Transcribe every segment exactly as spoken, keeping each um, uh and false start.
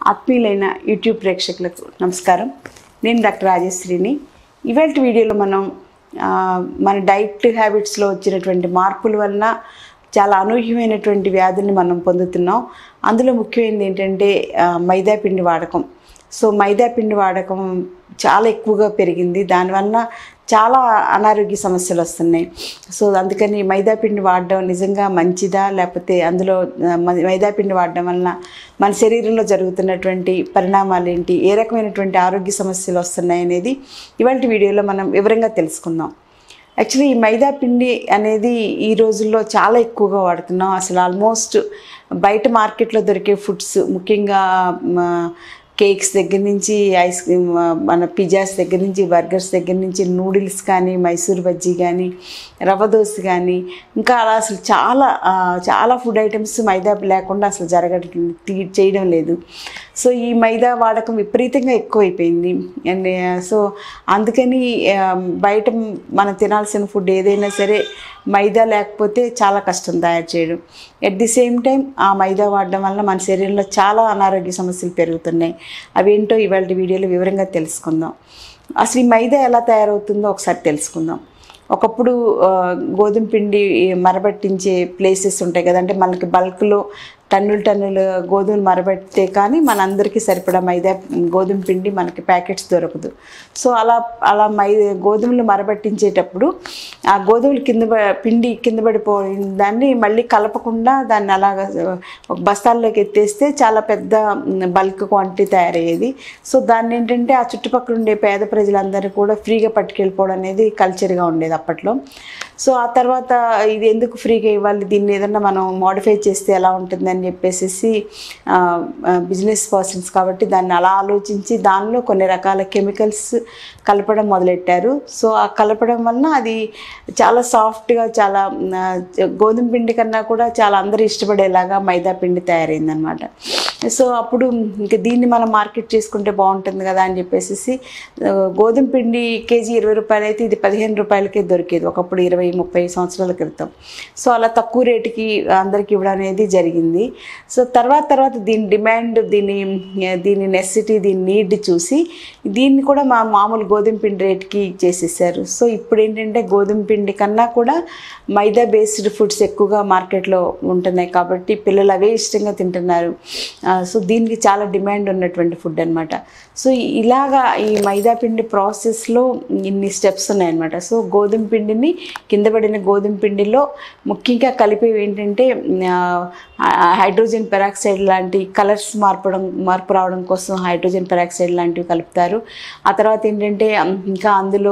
ఆత్మీయులైన YouTube ప్రేక్షకులకు నమస్కారం. నేను డాక్టర్ రాజేశ్రీని. ఇవాల్టి వీడియోలో మనం మన డైట్ హ్యాబిట్స్లో వచ్చినటువంటి మార్పుల వలన చాలా అనూహ్యమైనటువంటి వ్యాధుల్ని మనం పొందుతున్నాం. అందులో ముఖ్యమైనది ఏంటంటే మైదా పిండి వాడకం. సో మైదా పిండి వాడకం చాలా ఎక్కువగా పెరిగింది. దానివల్ల చాలా అనారోగ్య సమస్యలు వస్తున్నాయి. సో అందుకని మైదా పిండి వాడడం నిజంగా మంచిదా, లేకపోతే అందులో మైదా పిండి వాడడం వలన మన శరీరంలో జరుగుతున్నటువంటి పరిణామాలు ఏంటి, ఏ రకమైనటువంటి ఆరోగ్య సమస్యలు వస్తున్నాయి అనేది ఇవాళ వీడియోలో మనం వివరంగా తెలుసుకుందాం. యాక్చువల్లీ ఈ మైదా పిండి అనేది ఈ రోజుల్లో చాలా ఎక్కువగా వాడుతున్నాం. అసలు ఆల్మోస్ట్ బయట మార్కెట్లో దొరికే ఫుడ్స్, ముఖ్యంగా కేక్స్ దగ్గర నుంచి ఐస్ క్రీమ్, మన పిజ్జాస్ దగ్గర నుంచి, బర్గర్స్ దగ్గర నుంచి, నూడిల్స్ కానీ, మైసూర్ బజ్జీ కానీ, రవ్వ దోశ కానీ, ఇంకా అలా అసలు చాలా చాలా ఫుడ్ ఐటమ్స్ మైదా లేకుండా అసలు జరగడం చేయడం లేదు. సో ఈ మైదా వాడకం విపరీతంగా ఎక్కువైపోయింది. అండ్ సో అందుకని బయట మనం తినాల్సిన ఫుడ్ ఏదైనా సరే మైదా లేకపోతే చాలా కష్టం తయారు చేయడం. ఎట్ ది సేమ్ టైం ఆ మైదా వాడడం వల్ల మన శరీరంలో చాలా అనారోగ్య సమస్యలు పెరుగుతున్నాయి. అవేంటో ఇవాళ వీడియోలో వివరంగా తెలుసుకుందాం. అసలు ఈ మైదా ఎలా తయారవుతుందో ఒకసారి తెలుసుకుందాం. ఒకప్పుడు గోధుమ పిండి మరబట్టించే ప్లేసెస్ ఉంటాయి కదా, అంటే మనకి బల్క్లో టన్నులు టన్నులు గోధుమలు మరబెడితే కానీ మనందరికీ సరిపడా మైదా గోధుమ పిండి మనకి ప్యాకెట్స్ దొరకదు. సో అలా అలా మై గోధుమలు మరబట్టించేటప్పుడు ఆ గోధుమలు కింద పిండి కింద పడిపోయిన దాన్ని మళ్ళీ కలపకుండా దాన్ని అలాగ ఒక బస్తాల్లోకి ఎత్తేస్తే చాలా పెద్ద బల్క్ క్వాంటిటీ తయారయ్యేది. సో దాన్ని ఏంటంటే ఆ చుట్టుపక్కల ఉండే పేద ప్రజలందరూ కూడా ఫ్రీగా పట్టుకెళ్ళిపోవడం అనేది కల్చర్గా ఉండేది అప్పట్లో. సో ఆ తర్వాత ఇది ఎందుకు ఫ్రీగా ఇవ్వాలి, దీన్ని ఏదన్నా మనం మోడిఫై చేస్తే ఎలా ఉంటుందని చెప్పేసి బిజినెస్ పర్సన్స్ కాబట్టి దాన్ని అలా ఆలోచించి దానిలో కొన్ని రకాల కెమికల్స్ కలపడం మొదలెట్టారు. సో ఆ కలపడం వలన అది చాలా సాఫ్ట్గా, చాలా గోధుమ పిండి కన్నా కూడా చాలా అందరూ ఇష్టపడేలాగా మైదా పిండి తయారైందనమాట. సో అప్పుడు ఇంక దీన్ని మనం మార్కెట్ చేసుకుంటే బాగుంటుంది కదా అని చెప్పేసి గోధుమ పిండి కేజీ ఇరవై రూపాయలు అయితే ఇది పదిహేను రూపాయలకే దొరికేది ఒకప్పుడు, ఇరవై ముప్పై సంవత్సరాల క్రితం. సో అలా తక్కువ రేటుకి అందరికి ఇవ్వడం అనేది జరిగింది. సో తర్వాత తర్వాత దీని డిమాండ్, దీని దీని నెసెసిటీ, దీని నీడ్ చూసి దీన్ని కూడా మా మామూలు గోధుమ పిండి రేట్కి చేసేసారు. సో ఇప్పుడు ఏంటంటే గోధుమ పిండి కన్నా కూడా మైదా బేస్డ్ ఫుడ్స్ ఎక్కువగా మార్కెట్లో ఉంటున్నాయి కాబట్టి పిల్లలు అవే ఇష్టంగా తింటున్నారు. సో దీనికి చాలా డిమాండ్ ఉన్నటువంటి ఫుడ్ అనమాట. సో ఇలాగా ఈ మైదా పిండి ప్రాసెస్లో ఇన్ని స్టెప్స్ ఉన్నాయన్నమాట. సో గోధుమ పిండిని, కింద పడిన గోధుమ పిండిలో ముఖ్యంగా కలిపేవి ఏంటంటే హైడ్రోజన్ పెరాక్సైడ్ లాంటి కలర్స్ మార్పడం మార్పు రావడం కోసం హైడ్రోజన్ పెరాక్సైడ్ లాంటివి కలుపుతారు. ఆ తర్వాత ఏంటంటే ఇంకా అందులో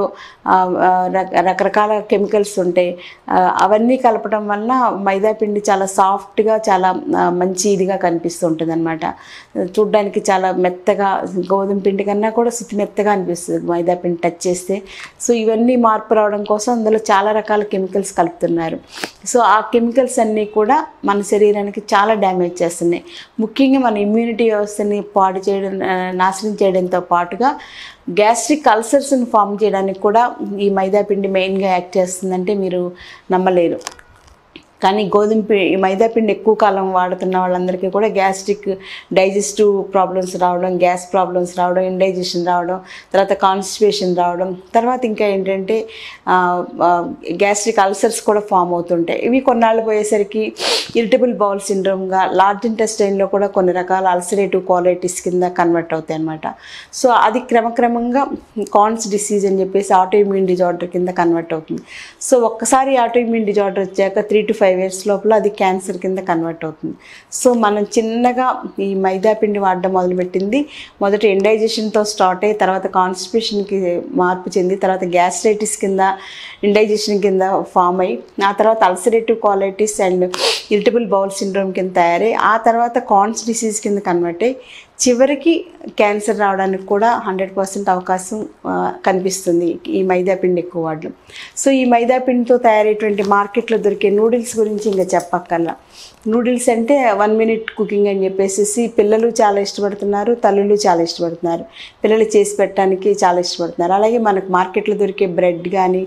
రకరకాల కెమికల్స్ ఉంటాయి. అవన్నీ కలపడం వలన మైదా పిండి చాలా సాఫ్ట్గా, చాలా మంచి ఇదిగా కనిపిస్తూ ఉంటుంది అనమాట. చూడ్డానికి చాలా మెత్తగా, గోధుమ పిండి కన్నా కూడా శుతి మెత్తగా అనిపిస్తుంది మైదా పిండి టచ్ చేస్తే. సో ఇవన్నీ మార్పు రావడం కోసం అందులో చాలా రకాల కెమికల్స్ కలుపుతున్నారు. సో ఆ కెమికల్స్ అన్నీ కూడా మన శరీరానికి చాలా డ్యామేజ్ చేస్తున్నాయి. ముఖ్యంగా మన ఇమ్యూనిటీ వ్యవస్థని పాడు చేయడం, నాశనం చేయడంతో పాటుగా గ్యాస్ట్రిక్ అల్సర్స్ని ఫామ్ చేయడానికి కూడా ఈ మైదా పిండి మెయిన్గా యాక్ట్ చేస్తుందంటే మీరు నమ్మలేరు. కానీ గోధుమ పిండి, మైదా పిండి ఎక్కువ కాలం వాడుతున్న వాళ్ళందరికీ కూడా గ్యాస్ట్రిక్ డైజెస్టివ్ ప్రాబ్లమ్స్ రావడం, గ్యాస్ ప్రాబ్లమ్స్ రావడం, ఇండైజెషన్ రావడం, తర్వాత కాన్స్టిపేషన్ రావడం, తర్వాత ఇంకా ఏంటంటే గ్యాస్ట్రిక్ అల్సర్స్ కూడా ఫామ్ అవుతుంటాయి. ఇవి కొన్నాళ్ళు పోయేసరికి ఇరిటబుల్ బౌల్ సిండ్రోమ్గా, లార్జ్ ఇంటెస్టైన్లో కూడా కొన్ని రకాల అల్సరేటివ్ కోలైటిస్ కింద కన్వర్ట్ అవుతాయి అన్నమాట. సో అది క్రమక్రమంగా కాన్స్ డిసీజ్ అని చెప్పేసి ఆటో ఇమ్యూన్ డిజార్డర్ కింద కన్వర్ట్ అవుతుంది. సో ఒక్కసారి ఆటో ఇమ్యూన్ డిజార్డర్ వచ్చాక త్రీ టు ఫైవ్ ఇయర్స్ లోపల అది క్యాన్సర్ కింద కన్వర్ట్ అవుతుంది. సో మనం చిన్నగా ఈ మైదా పిండి వాడడం మొదలుపెట్టింది మొదట ఇండైజెషన్తో స్టార్ట్ అయ్యి తర్వాత కాన్స్టిపేషన్కి మార్పు చెంది తర్వాత గ్యాస్ట్రైటిస్ కింద, ఇండైజెషన్ కింద ఫామ్ అయ్యి ఆ తర్వాత ulcerative colitis and irritable bowel syndrome కింద తయారై ఆ తర్వాత కాన్స్ డిసీజ్ కింద కన్వర్ట్ అయ్యి చివరికి క్యాన్సర్ రావడానికి కూడా హండ్రెడ్ పర్సెంట్ అవకాశం కనిపిస్తుంది ఈ మైదా పిండి ఎక్కువ వాడడం. సో ఈ మైదా పిండితో తయారయ్యేటువంటి మార్కెట్లో దొరికే నూడిల్స్ గురించి ఇంకా చెప్పక్కర్లా. నూడిల్స్ అంటే వన్ మినిట్ కుకింగ్ అని చెప్పేసి పిల్లలు చాలా ఇష్టపడుతున్నారు, తల్లులు చాలా ఇష్టపడుతున్నారు. పిల్లలు చేసి పెట్టడానికి చాలా ఇష్టపడుతున్నారు. అలాగే మనకు మార్కెట్లో దొరికే బ్రెడ్ కానీ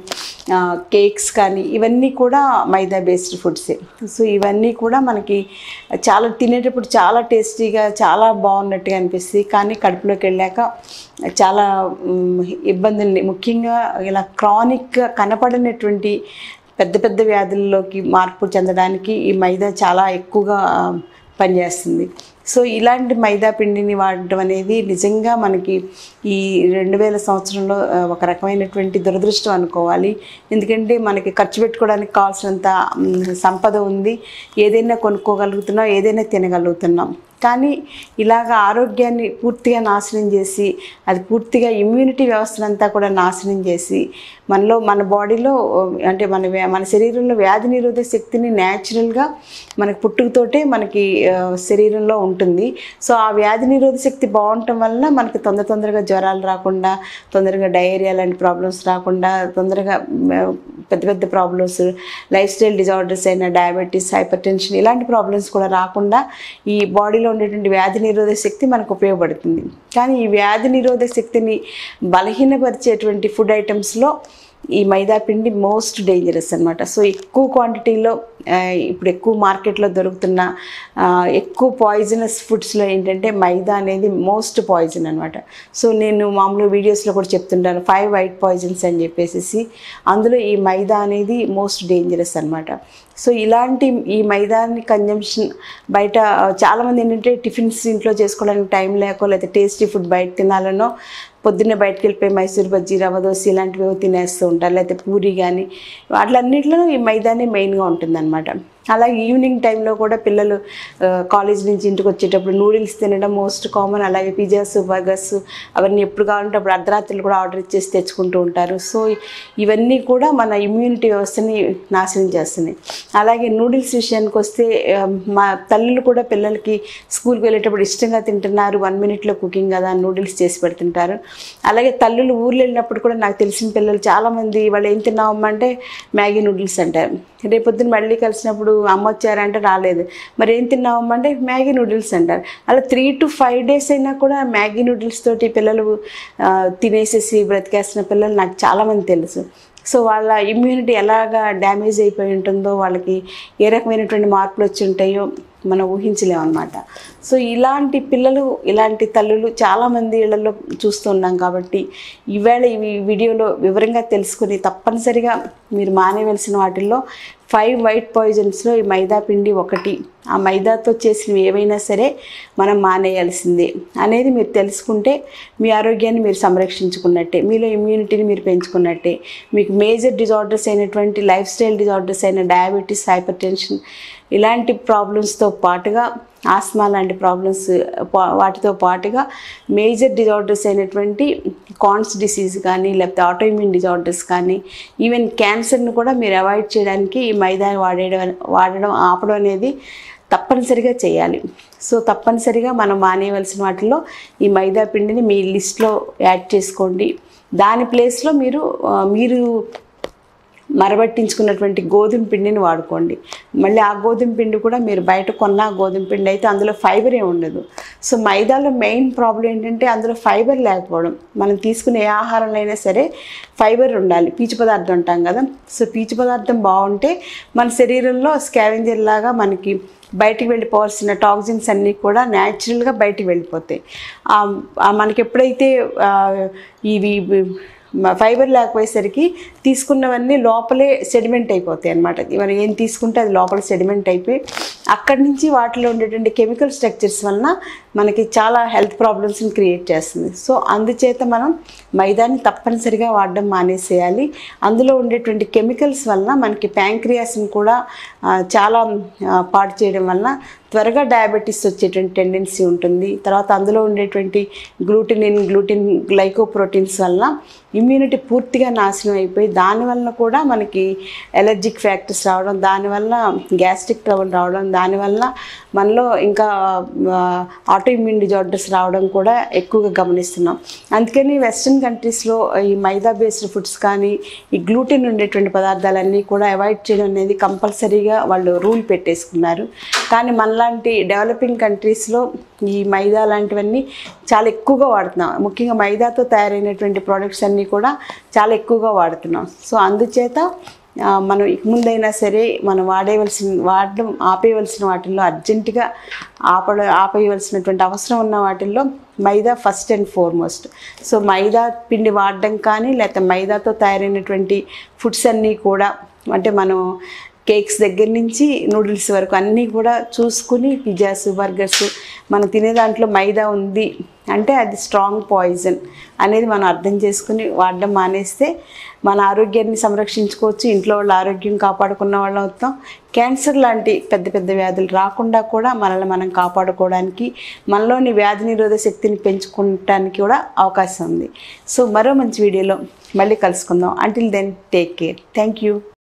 కేక్స్ కానీ ఇవన్నీ కూడా మైదా బేస్డ్ ఫుడ్సే. సో ఇవన్నీ కూడా మనకి చాలా తినేటప్పుడు చాలా టేస్టీగా చాలా బాగున్నట్టుగా అనిపిస్తుంది, కానీ కడుపులోకి వెళ్ళాక చాలా ఇబ్బందుల్ని, ముఖ్యంగా ఇలా క్రానిక్గా కనపడినటువంటి పెద్ద పెద్ద వ్యాధుల్లోకి మార్పు చెందడానికి ఈ మైదా చాలా ఎక్కువగా పనిచేస్తుంది. సో ఇలాంటి మైదా పిండిని వాడటం అనేది నిజంగా మనకి ఈ రెండు వేల సంవత్సరంలో ఒక రకమైనటువంటి దురదృష్టం అనుకోవాలి. ఎందుకంటే మనకి ఖర్చు పెట్టుకోవడానికి కావాల్సినంత సంపద ఉంది, ఏదైనా కొనుక్కోగలుగుతున్నాం, ఏదైనా తినగలుగుతున్నాం. కానీ ఇలాగ ఆరోగ్యాన్ని పూర్తిగా నాశనం చేసి, అది పూర్తిగా ఇమ్యూనిటీ వ్యవస్థనంతా కూడా నాశనం చేసి, మనలో మన బాడీలో అంటే మన మన శరీరంలో వ్యాధి నిరోధక శక్తిని న్యాచురల్గా మనకి పుట్టుకతోటే మనకి శరీరంలో ఉంటుంది. సో ఆ వ్యాధి నిరోధక శక్తి బాగుండటం వలన మనకి తొందర తొందరగా జ్వరాలు రాకుండా, తొందరగా డయేరియా లాంటి ప్రాబ్లమ్స్ రాకుండా, తొందరగా పెద్ద పెద్ద ప్రాబ్లమ్స్, లైఫ్ స్టైల్ డిజార్డర్స్ అయిన డయాబెటీస్, హైపర్ టెన్షన్ ఇలాంటి ప్రాబ్లమ్స్ కూడా రాకుండా ఈ బాడీలో ఉండేటువంటి వ్యాధి నిరోధక శక్తి మనకు ఉపయోగపడుతుంది. కానీ ఈ వ్యాధి నిరోధక శక్తిని బలహీనపరిచేటువంటి ఫుడ్ ఐటమ్స్లో ఈ మైదా పిండి మోస్ట్ డేంజరస్ అనమాట. సో ఎక్కువ క్వాంటిటీలో ఇప్పుడు ఎక్కువ మార్కెట్లో దొరుకుతున్న ఎక్కువ పాయిజనస్ ఫుడ్స్లో ఏంటంటే మైదా అనేది మోస్ట్ పాయిజన్ అనమాట. సో నేను మామూలు వీడియోస్లో కూడా చెప్తుంటాను ఫైవ్ వైట్ పాయిజన్స్ అని చెప్పేసి, అందులో ఈ మైదా అనేది మోస్ట్ డేంజరస్ అనమాట. సో ఇలాంటి ఈ మైదాని కన్జంప్షన్ బయట చాలామంది ఏంటంటే టిఫిన్స్ ఇంట్లో చేసుకోవడానికి టైం లేకో, లేకపోతే టేస్టీ ఫుడ్ బయట తినాలనో పొద్దున్నే బయటకు వెళ్ళిపోయి మైసూర్ బజ్జీ, రవ్వ దోశ ఇలాంటివి తినేస్తూ ఉంటారు, లేకపోతే పూరి కానీ వాటిలన్నింటిలో ఈ మైదానే మెయిన్గా ఉంటుందన్నమాట. అలాగే ఈవినింగ్ టైంలో కూడా పిల్లలు కాలేజ్ నుంచి ఇంటికి వచ్చేటప్పుడు నూడిల్స్ తినడం మోస్ట్ కామన్. అలాగే పిజ్జాస్, బర్గర్స్ అవన్నీ ఎప్పుడు కావాలంటే అప్పుడు అర్ధరాత్రులు కూడా ఆర్డర్ ఇచ్చేసి తెచ్చుకుంటూ ఉంటారు. సో ఇవన్నీ కూడా మన ఇమ్యూనిటీ వ్యవస్థని నాశనం చేస్తున్నాయి. అలాగే నూడిల్స్ విషయానికి వస్తే మా తల్లులు కూడా పిల్లలకి స్కూల్కి వెళ్ళేటప్పుడు ఇష్టంగా తింటున్నారు, వన్ మినిట్లో కుకింగ్ కదా నూడిల్స్ చేసి పెడుతుంటారు. అలాగే తల్లులు ఊర్లు వెళ్ళినప్పుడు కూడా నాకు తెలిసిన పిల్లలు చాలామంది వాళ్ళు ఏం తిన్నామమ్మా అంటే మ్యాగీ నూడిల్స్ అంటారు. రేపొద్దున మళ్ళీ కలిసినప్పుడు అమ్మ వచ్చారంటే రాలేదు, మరి ఏం తిన్నామమ్మా అంటే మ్యాగీ నూడిల్స్ అంటారు. అలా త్రీ టు ఫైవ్ డేస్ అయినా కూడా మ్యాగీ నూడిల్స్ తోటి పిల్లలు తినేసేసి బ్రతికేస్తున్న పిల్లలు నాకు చాలామంది తెలుసు. సో వాళ్ళ ఇమ్యూనిటీ ఎలాగా డ్యామేజ్ అయిపోయి ఉంటుందో, వాళ్ళకి ఏ రకమైనటువంటి మార్పులు వచ్చి ఉంటాయో మనం ఊహించలేము అనమాట. సో ఇలాంటి పిల్లలు, ఇలాంటి తల్లులు చాలామంది ఇళ్లలో చూస్తున్నాం. కాబట్టి ఈవేళ ఈ వీడియోలో వివరంగా తెలుసుకుని తప్పనిసరిగా మీరు మానేయవలసిన వాటిల్లో ఫైవ్ వైట్ పాయిజన్స్లో ఈ మైదా పిండి ఒకటి. ఆ మైదాతో చేసినవి ఏవైనా సరే మనం మానేయాల్సిందే అనేది మీరు తెలుసుకుంటే మీ ఆరోగ్యాన్ని మీరు సంరక్షించుకున్నట్టే, మీలో ఇమ్యూనిటీని మీరు పెంచుకున్నట్టే. మీకు మేజర్ డిజార్డర్స్ అయినటువంటి లైఫ్ స్టైల్ డిజార్డర్స్ అయిన డయాబెటీస్, హైపర్ టెన్షన్ ఇలాంటి ప్రాబ్లమ్స్తో పాటుగా ఆస్మా లాంటి ప్రాబ్లమ్స్ వాటితో పాటుగా మేజర్ డిజార్డర్స్ అయినటువంటి కాన్స్ డిసీజ్ కానీ, లేకపోతే ఆటోఇమ్యూన్ డిజార్డర్స్ కానీ, ఈవెన్ క్యాన్సర్ను కూడా మీరు అవాయిడ్ చేయడానికి ఈ మైదా వాడేయడం వాడడం ఆపడం అనేది తప్పనిసరిగా చేయాలి. సో తప్పనిసరిగా మనం మానేయవలసిన వాటిలో ఈ మైదా పిండిని మీ లిస్ట్లో యాడ్ చేసుకోండి. దాని ప్లేస్లో మీరు మీరు మరబట్టించుకున్నటువంటి గోధుమ పిండిని వాడుకోండి. మళ్ళీ ఆ గోధుమ పిండి కూడా మీరు బయట కొన్న గోధుమ పిండి అయితే అందులో ఫైబర్ ఏ ఉండదు. సో మైదాలో మెయిన్ ప్రాబ్లం ఏంటంటే అందులో ఫైబర్ లేకపోవడం. మనం తీసుకునే ఏ ఆహారంలో అయినా సరే ఫైబర్ ఉండాలి, పీచు పదార్థం అంటాం కదా. సో పీచు పదార్థం బాగుంటే మన శరీరంలో స్కావెంజర్ లాగా మనకి బయటికి వెళ్ళిపోవాల్సిన టాక్సిన్స్ అన్నీ కూడా న్యాచురల్గా బయటికి వెళ్ళిపోతాయి. మనకి ఎప్పుడైతే ఇవి ఫైబర్ లేకపోయేసరికి తీసుకున్నవన్నీ లోపలే సెడిమెంట్ అయిపోతాయి అన్నమాట. మనం ఏం తీసుకుంటే అది లోపల సెడిమెంట్ అయిపోయి అక్కడి నుంచి వాటిలో ఉండేటువంటి కెమికల్ స్ట్రక్చర్స్ వలన మనకి చాలా హెల్త్ ప్రాబ్లమ్స్ని క్రియేట్ చేస్తుంది. సో అందుచేత మనం మైదాని తప్పనిసరిగా వాడడం మానేసేయాలి. అందులో ఉండేటువంటి కెమికల్స్ వలన మనకి ప్యాంక్రియాస్ని కూడా చాలా పాడు చేయడం వలన త్వరగా డయాబెటీస్ వచ్చేటువంటి టెండెన్సీ ఉంటుంది. తర్వాత అందులో ఉండేటువంటి గ్లూటినిన్, గ్లూటిన్ గ్లైకోప్రోటీన్స్ వలన ఇమ్యూనిటీ పూర్తిగా నాశనం అయిపోయి దానివల్ల కూడా మనకి ఎలర్జిక్ ఫ్యాక్టర్స్ రావడం, దానివల్ల గ్యాస్ట్రిక్ ట్రబుల్ రావడం, దానివల్ల మనలో ఇంకా ఆటోఇమ్యూన్ డిజార్డర్స్ రావడం కూడా ఎక్కువగా గమనిస్తున్నాం. అందుకని వెస్ట్రన్ కంట్రీస్లో ఈ మైదా బేస్డ్ ఫుడ్స్ కానీ ఈ గ్లూటిన్ ఉండేటువంటి పదార్థాలన్నీ కూడా అవాయిడ్ చేయడం అనేది కంపల్సరీగా పూర్తిగా వాళ్ళు రూల్ పెట్టేసుకున్నారు. కానీ మనలాంటి డెవలపింగ్ కంట్రీస్లో ఈ మైదా లాంటివన్నీ చాలా ఎక్కువగా వాడుతున్నాం. ముఖ్యంగా మైదాతో తయారైనటువంటి ప్రోడక్ట్స్ అన్నీ కూడా చాలా ఎక్కువగా వాడుతున్నాం. సో అందుచేత మనం ఇక ముందైనా సరే మనం వాడేవలసిన వాడడం ఆపేయవలసిన వాటిల్లో అర్జెంటుగా ఆపడ ఆపేయవలసినటువంటి అవసరం ఉన్న వాటిల్లో maida first and foremost. So maida పిండి వాడడం కానీ లేకపోతే మైదాతో తయారైనటువంటి ఫుడ్స్ అన్నీ కూడా, అంటే మనం కేక్స్ దగ్గర నుంచి నూడిల్స్ వరకు అన్నీ కూడా చూసుకుని, పిజ్జాస్ బర్గర్స్ మనం తినే దాంట్లో మైదా ఉంది అంటే అది స్ట్రాంగ్ పాయిజన్ అనేది మనం అర్థం చేసుకుని వాడడం మానేస్తే మన ఆరోగ్యాన్ని సంరక్షించుకోవచ్చు, ఇంట్లో వాళ్ళ ఆరోగ్యం కాపాడుకున్న వాళ్ళం అవుతాం. క్యాన్సర్ లాంటి పెద్ద పెద్ద వ్యాధులు రాకుండా కూడా మనల్ని మనం కాపాడుకోవడానికి, మనలోని వ్యాధి నిరోధక శక్తిని పెంచుకోవడానికి కూడా అవకాశం ఉంది. సో మరో మంచి వీడియోలో మళ్ళీ కలుసుకుందాం. Until then take care. Thank you.